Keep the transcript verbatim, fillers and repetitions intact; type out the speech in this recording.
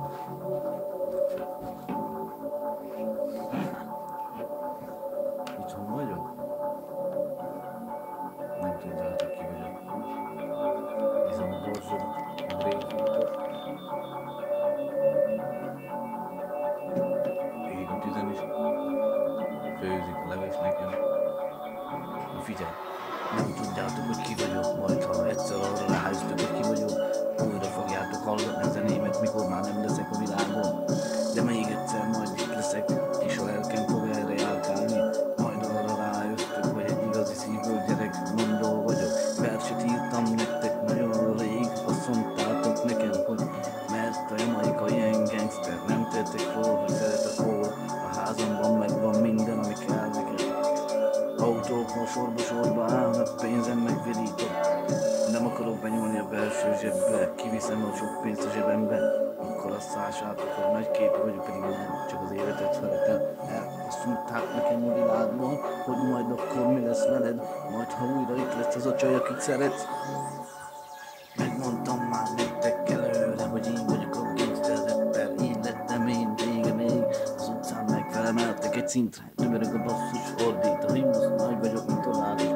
Itthon vagyok? Nem tudjátok ki vagyok. Nézem a borzsod, a bréfútot. Ég a tüzen is. Főzik a levés nekem. Na figyelj! Nem tudjátok, hogy ki vagyok, majd ha egyszer arra rájöttök, hogy ki vagyok, újra fogjátok hallgatni a zenémet, mikor már nem leszek a világon. De még egyszer majd itt leszek, és a lelkem fog erre járkálni. Majd arra rájöttök, hogy egy igazi szívből gyerek, mondó vagyok. Verset írtam nektek nagyon rég, azt mondtátok nekem, hogy mert a Jamaica ilyen gangster, nem tettek fel, hogy szeret a kór. A házamban megvan minden, ami kell nekem. Autókon sorba-sorba állnak, pénzem megvirítok. Nem akarok benyúlni a belső zsebbe, kiviszem a sok pénzt a zsebembe. Akkor azt lássátok, hogy nagy képű vagyok, pedig nem, csak az életet szeretem. Azt mondták nekem a világban, hogy majd akkor mi lesz veled, majd ha újra itt lesz az a csaj, akit szeretsz. Megmondtam már nektek előre, hogy én vagyok a gangster rapper, én lettem én régen még. Az utcán megfelemeltek egy szintre, növereg a basszus fordít, a himnusz nagy vagyok, mint a látos